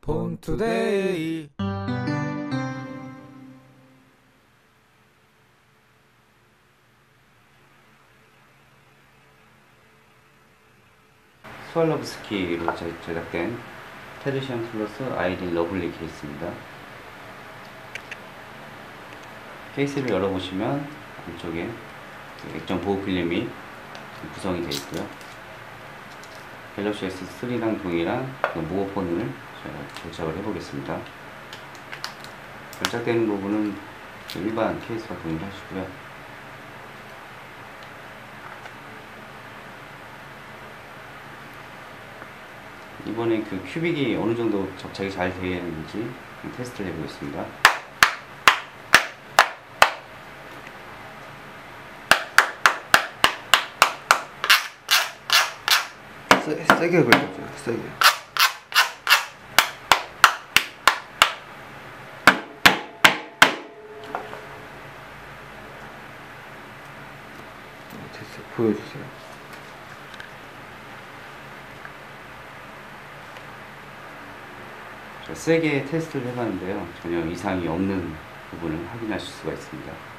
폰투데이. 스왈로브스키로 제작된 테르시안 플러스 아이린 러블리 케이스입니다. 케이스를 열어보시면 안쪽에 액정 보호 필름이 구성이 되어 있고요. 갤럭시 S3랑 동일한 모어폰을 제가 장착을 해보겠습니다. 결착되는 부분은 일반 케이스와 동일하시고요. 이번에 그 큐빅이 어느 정도 접착이 잘 되어 있는지 테스트를 해보겠습니다. 세게 긁어줘요. 세게. 됐어요. 보여주세요. 세게 테스트를 해봤는데요, 전혀 이상이 없는 부분을 확인하실 수가 있습니다.